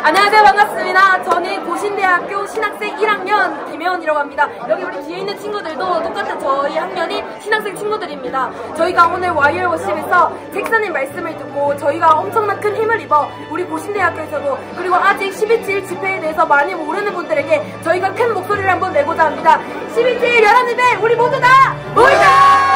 안녕하세요. 반갑습니다. 저는 고신대학교 신학생 1학년 김혜원이라고 합니다. 여기 우리 뒤에 있는 친구들도 똑같은 저희 학년인 신학생 친구들입니다. 저희가 오늘 YR 워십에서 책사님 말씀을 듣고 저희가 엄청난 큰 힘을 입어 우리 고신대학교에서도 그리고 아직 12.7 집회에 대해서 많이 모르는 분들에게 저희가 큰 목소리를 한번 내고자 합니다. 12.7 11배 우리 모두 다 모이자!